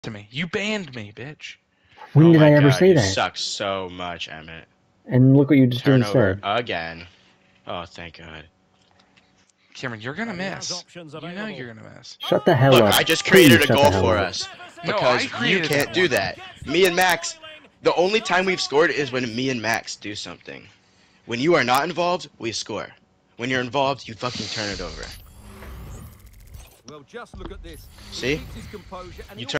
to me. You banned me, bitch. When Oh did my I ever God, say you that? suck so much, Emmett. And look what you just did Turnover instead. again. Oh, thank God. Cameron, you're gonna And he has miss. options You know available. you're gonna miss. Shut the hell Look, up. I just Please created a shut the goal hell for up. us No, I because you created can't that do one. that. Me and Max, the only time we've scored is when me and Max do something. When you are not involved, we score. When you're involved, you fucking turn it over. Well, just look at this. He See? keeps his composure and You he turn